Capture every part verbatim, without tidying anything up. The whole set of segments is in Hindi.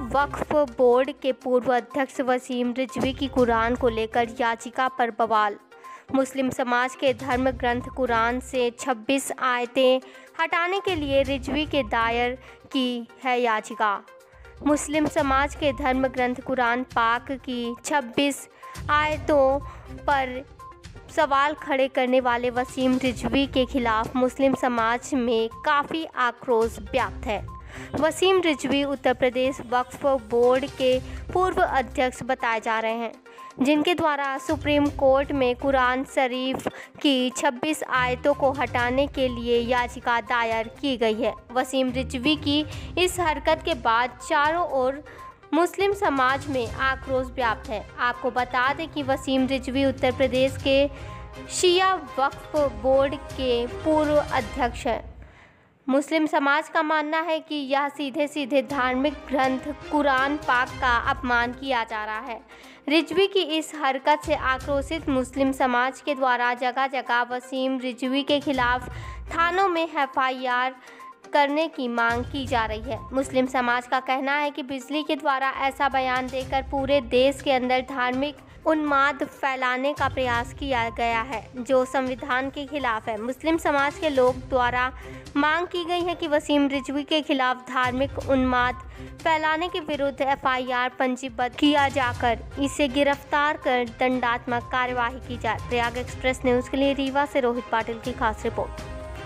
वक्फ बोर्ड के पूर्व अध्यक्ष वसीम रिजवी की कुरान को लेकर याचिका पर बवाल। मुस्लिम समाज के धर्म ग्रंथ कुरान से छब्बीस आयतें हटाने के लिए रिजवी के दायर की है याचिका। मुस्लिम समाज के धर्म ग्रंथ कुरान पाक की छब्बीस आयतों पर सवाल खड़े करने वाले वसीम रिजवी के खिलाफ मुस्लिम समाज में काफ़ी आक्रोश व्याप्त है। वसीम रिजवी उत्तर प्रदेश वक्फ बोर्ड के पूर्व अध्यक्ष बताए जा रहे हैं, जिनके द्वारा सुप्रीम कोर्ट में कुरान शरीफ की छब्बीस आयतों को हटाने के लिए याचिका दायर की गई है। वसीम रिजवी की इस हरकत के बाद चारों ओर मुस्लिम समाज में आक्रोश व्याप्त है। आपको बता दें कि वसीम रिजवी उत्तर प्रदेश के शिया वक्फ बोर्ड के पूर्व अध्यक्ष हैं। मुस्लिम समाज का मानना है कि यह सीधे सीधे धार्मिक ग्रंथ कुरान पाक का अपमान किया जा रहा है। रिजवी की इस हरकत से आक्रोशित मुस्लिम समाज के द्वारा जगह जगह वसीम रिजवी के खिलाफ थानों में एफ आई आर करने की मांग की जा रही है। मुस्लिम समाज का कहना है कि बिजली के द्वारा ऐसा बयान देकर पूरे देश के अंदर धार्मिक उन्माद फैलाने का प्रयास किया गया है, जो संविधान के खिलाफ है। मुस्लिम समाज के लोग द्वारा मांग की गई है कि वसीम रिजवी के खिलाफ धार्मिक उन्माद फैलाने के विरुद्ध एफ आई आर पंजीबद्ध किया जाकर इसे गिरफ्तार कर दंडात्मक कार्यवाही की जाए। प्रयाग एक्सप्रेस न्यूज़ के लिए रीवा से रोहित पाटिल की खास रिपोर्ट।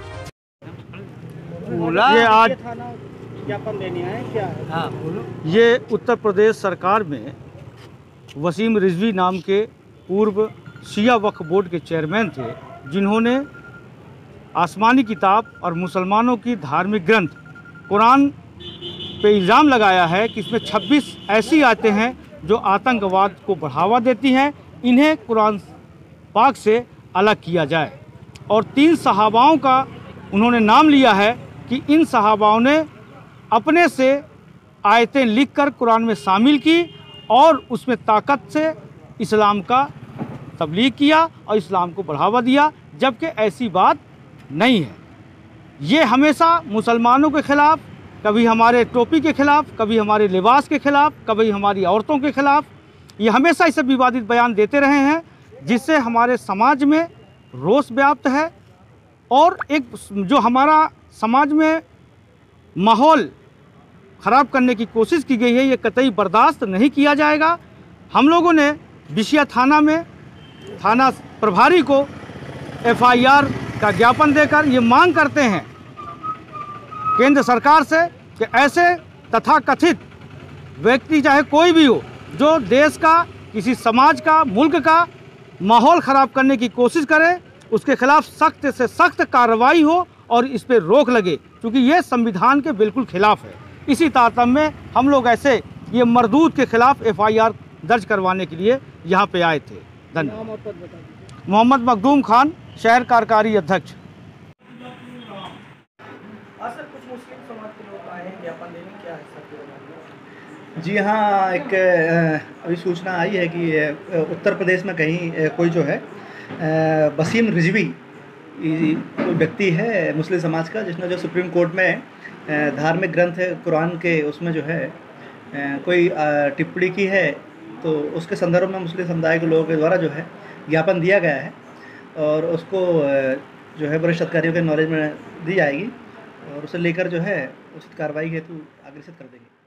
ये आज ज्ञापन देने आए क्या है? हाँ बोलो। ये उत्तर प्रदेश सरकार में वसीम रिजवी नाम के पूर्व शिया वक्फ बोर्ड के चेयरमैन थे, जिन्होंने आसमानी किताब और मुसलमानों की धार्मिक ग्रंथ कुरान पे इल्ज़ाम लगाया है कि इसमें छब्बीस ऐसी आयतें हैं जो आतंकवाद को बढ़ावा देती हैं। इन्हें कुरान पाक से अलग किया जाए और तीन सहाबाओं का उन्होंने नाम लिया है कि इन सहाबाओं ने अपने से आयतें लिखकर कुरान में शामिल की और उसमें ताकत से इस्लाम का तबलीग किया और इस्लाम को बढ़ावा दिया, जबकि ऐसी बात नहीं है। ये हमेशा मुसलमानों के ख़िलाफ़, कभी हमारे टोपी के ख़िलाफ़, कभी हमारे लिबास के ख़िलाफ़, कभी हमारी औरतों के ख़िलाफ़, ये हमेशा इसे विवादित बयान देते रहे हैं, जिससे हमारे समाज में रोष व्याप्त है और एक जो हमारा समाज में माहौल ख़राब करने की कोशिश की गई है, ये कतई बर्दाश्त नहीं किया जाएगा। हम लोगों ने बिशिया थाना में थाना प्रभारी को एफ आई आर का ज्ञापन देकर ये मांग करते हैं केंद्र सरकार से कि ऐसे तथाकथित व्यक्ति, चाहे कोई भी हो, जो देश का, किसी समाज का, मुल्क का माहौल ख़राब करने की कोशिश करे, उसके खिलाफ सख्त से सख्त कार्रवाई हो और इस पर रोक लगे, क्योंकि ये संविधान के बिल्कुल खिलाफ है। इसी तारतम्य में हम लोग ऐसे ये मरदूद के खिलाफ एफ आई आर दर्ज करवाने के लिए यहाँ पे आए थे। धन्यवाद। मोहम्मद मखदूम खान, शहर कार्यकारी अध्यक्ष। जी हाँ, एक अभी सूचना आई है कि उत्तर प्रदेश में कहीं कोई जो है वसीम रिजवी कोई व्यक्ति है मुस्लिम समाज का, जिसने जो सुप्रीम कोर्ट में धार्मिक ग्रंथ कुरान के उसमें जो है कोई टिप्पणी की है, तो उसके संदर्भ में मुस्लिम समुदाय के लोगों के द्वारा जो है ज्ञापन दिया गया है और उसको जो है वरिष्ठ अधिकारियों के नॉलेज में दी जाएगी और उसे लेकर जो है उचित कार्रवाई हेतु अग्रसर कर देंगे।